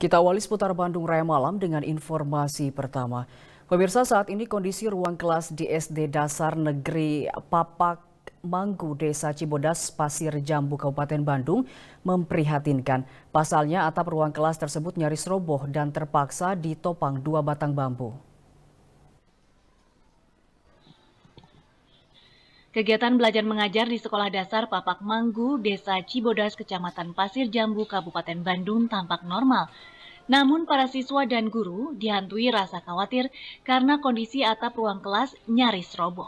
Kita awali seputar Bandung Raya Malam dengan informasi pertama. Pemirsa, saat ini kondisi ruang kelas di SD Dasar Negeri Papak Manggu, Desa Cibodas, Pasir Jambu, Kabupaten Bandung memprihatinkan. Pasalnya atap ruang kelas tersebut nyaris roboh dan terpaksa ditopang 2 batang bambu. Kegiatan belajar mengajar di Sekolah Dasar Papak Manggu, Desa Cibodas, Kecamatan Pasir Jambu, Kabupaten Bandung tampak normal. Namun para siswa dan guru dihantui rasa khawatir karena kondisi atap ruang kelas nyaris roboh.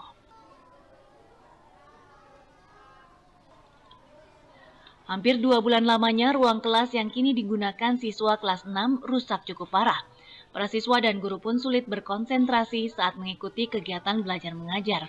Hampir 2 bulan lamanya ruang kelas yang kini digunakan siswa kelas 6 rusak cukup parah. Para siswa dan guru pun sulit berkonsentrasi saat mengikuti kegiatan belajar mengajar.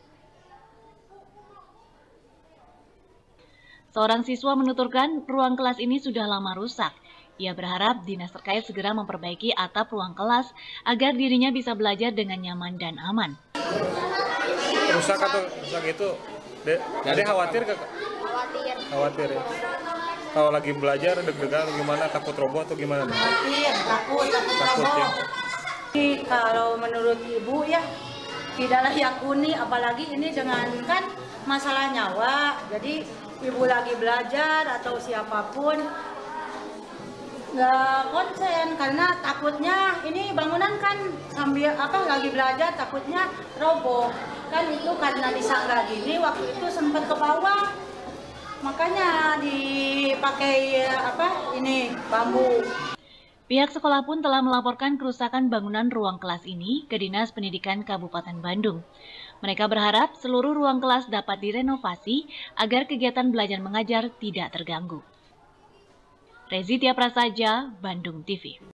Seorang siswa menuturkan ruang kelas ini sudah lama rusak. Ia berharap dinas terkait segera memperbaiki atap ruang kelas agar dirinya bisa belajar dengan nyaman dan aman. Rusak atau rusak itu, Dede khawatir ke? Khawatir ya. Kalau lagi belajar deg-degan gimana, takut roboh atau gimana? Takut ya. Kalau menurut ibu ya tidak layak huni, apalagi ini dengan kan masalah nyawa. Jadi ibu lagi belajar atau siapapun nggak konsen karena takutnya ini bangunan kan sambil lagi belajar takutnya roboh kan, itu karena disangga gini waktu itu sempat ke bawah makanya dipakai ini bambu. Pihak sekolah pun telah melaporkan kerusakan bangunan ruang kelas ini ke Dinas Pendidikan Kabupaten Bandung. Mereka berharap seluruh ruang kelas dapat direnovasi agar kegiatan belajar mengajar tidak terganggu. Rezi Tia Prasaja, Bandung TV.